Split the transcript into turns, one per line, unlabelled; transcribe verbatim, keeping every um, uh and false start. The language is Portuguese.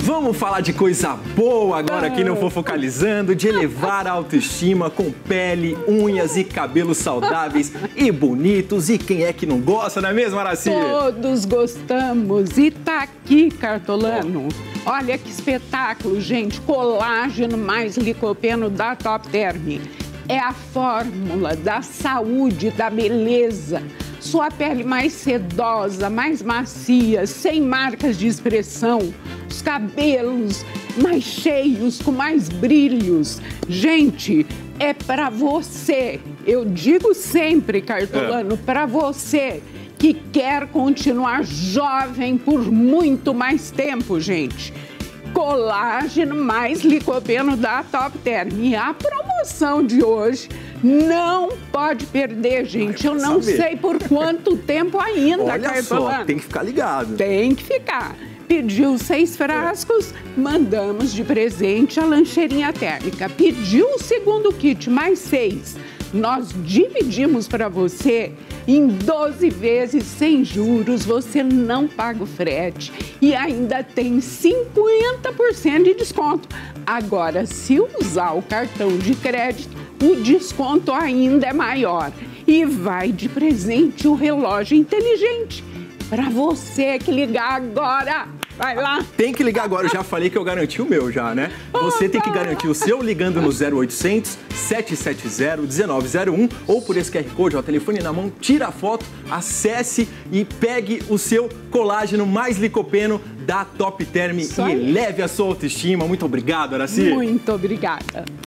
Vamos falar de coisa boa agora aqui no Fofocalizando, de elevar a autoestima com pele, unhas e cabelos saudáveis e bonitos. E quem é que não gosta, não é mesmo, Araci?
Todos gostamos. E tá aqui, Cartolano. Olha que espetáculo, gente. Colágeno mais licopeno da Top Term. É a fórmula da saúde, da beleza. Sua pele mais sedosa, mais macia, sem marcas de expressão. Os cabelos mais cheios, com mais brilhos. Gente, é pra você. Eu digo sempre, Cartolano, é. pra você que quer continuar jovem por muito mais tempo, gente. Colágeno mais licopeno da Top Term. E a promoção de hoje não pode perder, gente. Eu não saber. sei por quanto tempo ainda,
Olha
Cartolano.
Só, tem que ficar ligado.
Tem que ficar. Pediu seis frascos, é. mandamos de presente a lancheirinha térmica. Pediu o segundo kit, mais seis. Nós dividimos para você em doze vezes sem juros, você não paga o frete e ainda tem cinquenta por cento de desconto. Agora, se usar o cartão de crédito, o desconto ainda é maior. E vai de presente o relógio inteligente para você que ligar agora. Vai lá.
Tem que ligar agora, eu já falei que eu garanti o meu já, né? Você tem que garantir o seu ligando no zero oitocentos, sete sete zero, um nove zero um ou por esse Q R Code, ó, telefone na mão, tira a foto, acesse e pegue o seu colágeno mais licopeno da Top Term e eleve a sua autoestima. Muito obrigado, Araci.
Muito obrigada.